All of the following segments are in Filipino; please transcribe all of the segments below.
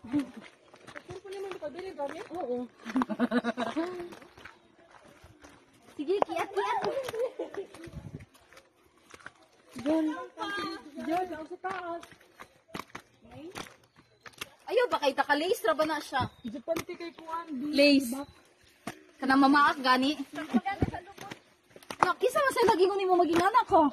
Oo. Sige, kiat-kiat. John, ako sa taas. Ayaw ba kay taka-lace ra ba na siya? Japanti kay kuan. Lace. Kanang mamaak gani. Nakisa man sa lagi ni mo maging anak ko.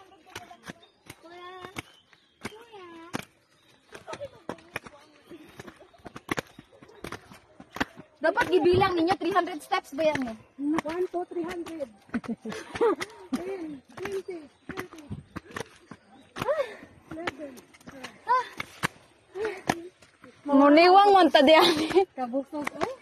Dapat gibilang ninyo 300 steps ba yan? 1 to 300. 10, 20, 30, 11. Muniwang man ta diyan. Kabusog oh.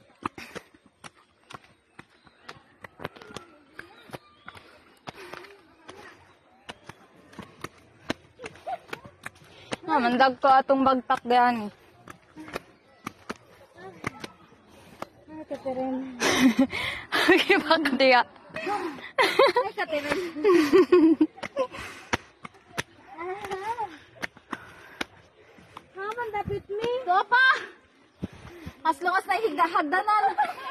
Mandag ko atong bagtak diyan. Katerin. Okay, bakit diya? Ay, Katerin. Haman dapat ni. So pa! As long as nahigda-hagdanan.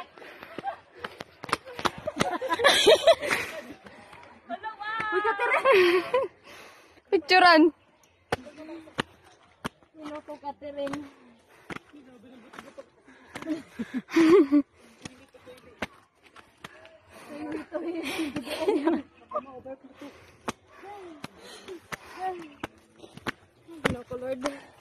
Uy, Katerin! Picturean. Sino ko Katerin? Loko Lord.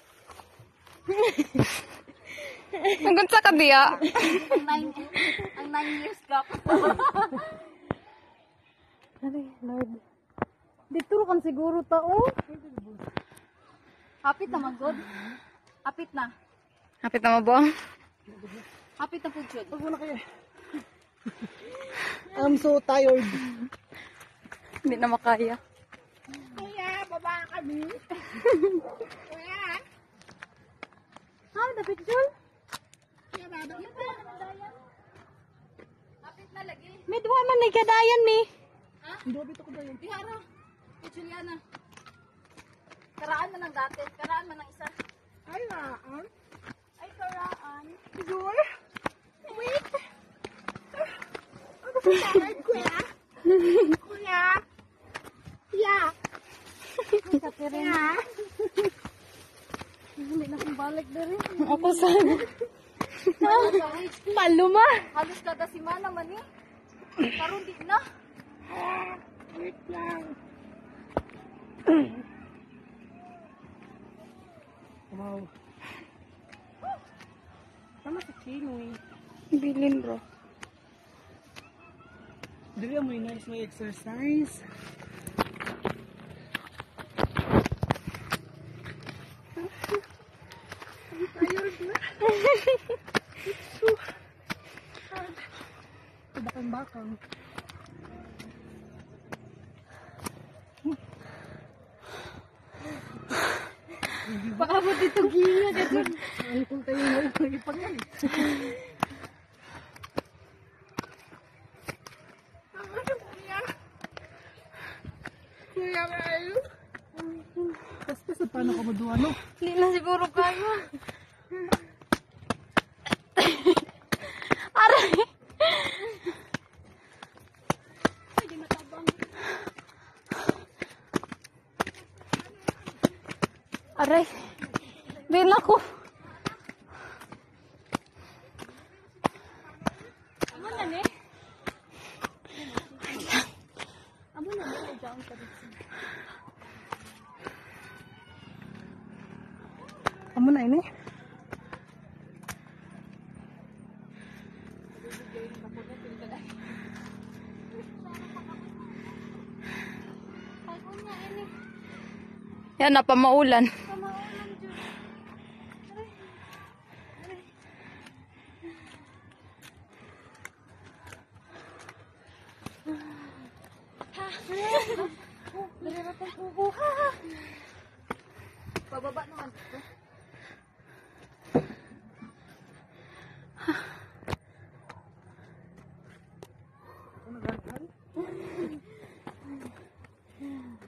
Hanggang sa kabiya. Ang 9 years gap. Ay, Lord. Dito kan siguro tao. Hapit na magod. Hapit na. Hapit na mo ba? Hapit na po, Jud. Pag muna kayo. I'm so tired. Hindi na makaya. Kuya, baba kami. Kuya. Ha, dapat Jul? Kuya, baba. Hapit na lagi. May duwa man ni kadayan ni. Ha? Hindi bito ko dayan. Ihara. Juliana. Karaan man ng dati. Karaan man ng isa. Ay, raan. Ay, karaan. Jul. Wait. Ako sa tired, kuya. Kuya. Kuya. Kuya. Hindi na kong balik na rin. Ako sana. Paluma. Halos kada simana man eh. Karoon di na. Wait lang. Wow. Tama sa chino eh. Bilin bro. Dili mo yung nice may exercise. I'm tired na. It's so hard. Bakang-bakang. Paabot dito giya. Ano kung tayo na ipagyan? Kuya kayo. Kasi paano ka maduwa, no? Hindi na siguro kaya. Aray! Hindi matabang. Aray! Din ako. Amo na ni? Amo na ni? Diyan ka dito. Amo na ini? Yan na pa maulan. Bababa naman dito.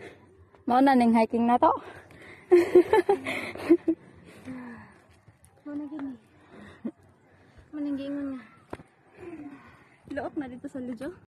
Mau na ning hiking na to. Ikaw na gini. Maninggingon nga. Look na dito sa Lujo.